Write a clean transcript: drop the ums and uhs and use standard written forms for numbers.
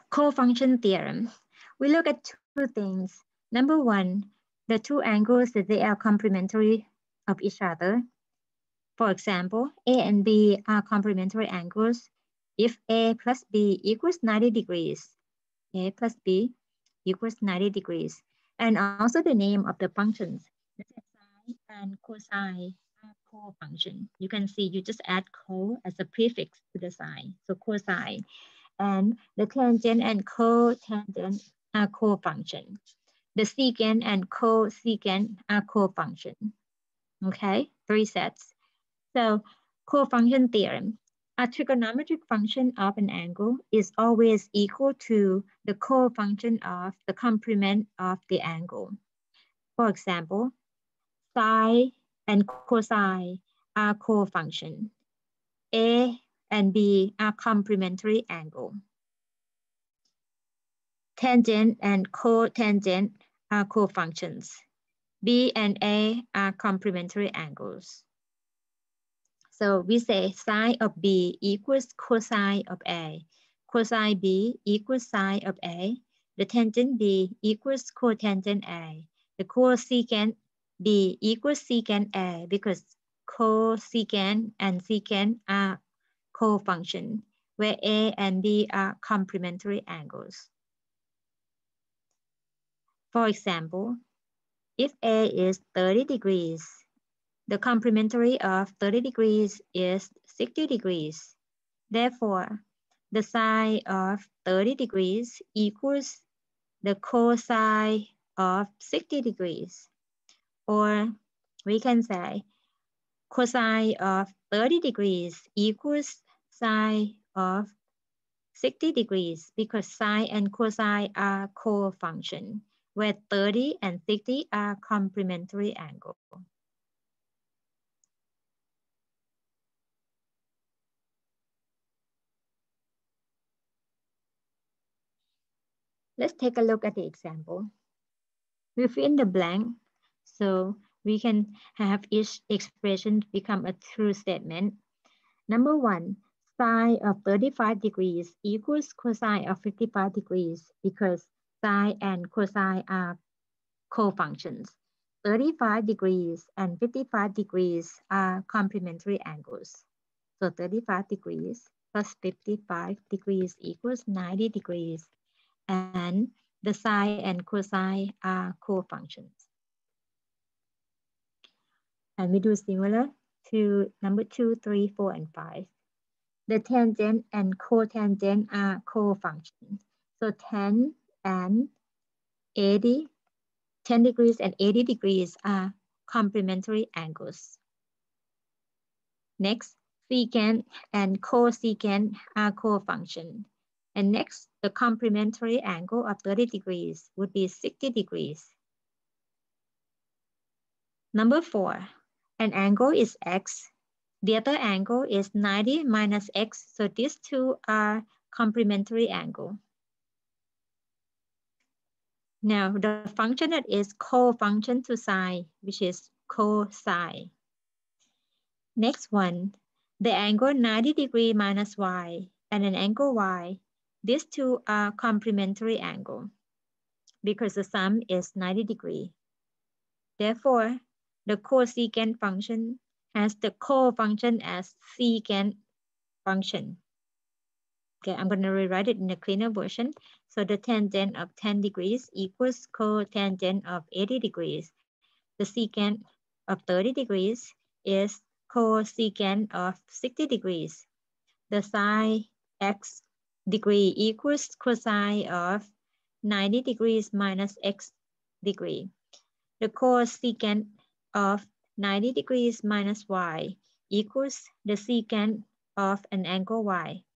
Cofunction theorem. We look at two things. Number one, the two angles that they are complementary of each other. For example, A and B are complementary angles. If A plus B equals 90 degrees, A plus B equals 90 degrees. And also the name of the functions. Sine and cosine are co-function. You can see you just add co as a prefix to the sign. So cosine. And the tangent and cotangent are co-function. The secant and cosecant are co-function. Okay, three sets. So cofunction theorem. A trigonometric function of an angle is always equal to the cofunction of the complement of the angle. For example, sine and cosine are cofunction. A and B are complementary angle. Tangent and cotangent are cofunctions. B and A are complementary angles. So we say sine of B equals cosine of A. Cosine B equals sine of A. The tangent B equals cotangent A. The cosecant B equals secant A because cosecant and secant are cofunction, where A and B are complementary angles. For example, if A is 30 degrees, the complementary of 30 degrees is 60 degrees. Therefore, the sine of 30 degrees equals the cosine of 60 degrees. Or we can say cosine of 30 degrees equals sine of 60 degrees because sine and cosine are co-function, where 30 and 60 are complementary angles. Let's take a look at the example. We fill in the blank so we can have each expression become a true statement. Number one, sine of 35 degrees equals cosine of 55 degrees because sine and cosine are co-functions. 35 degrees and 55 degrees are complementary angles. So 35 degrees plus 55 degrees equals 90 degrees. And the sine and cosine are co-functions. And we do similar to number 2, 3, 4, and 5. The tangent and cotangent are co-functions. So 10 and 80, 10 degrees and 80 degrees are complementary angles. Next, secant and cosecant are co-functions. And next, the complementary angle of 30 degrees would be 60 degrees. Number 4, an angle is x. The other angle is 90 minus x. So these two are complementary angle. Now the function that is co-function to sine, which is cosine. Next one, the angle 90 degree minus y and an angle y. These two are complementary angle because the sum is 90 degree. Therefore, the cosecant function has the co-function as secant function. Okay, I'm going to rewrite it in a cleaner version. So the tangent of 10 degrees equals cotangent of 80 degrees. The secant of 30 degrees is cosecant of 60 degrees. The sine x degree equals cosine of 90 degrees minus x degree. The cosecant of 90 degrees minus y equals the secant of an angle y.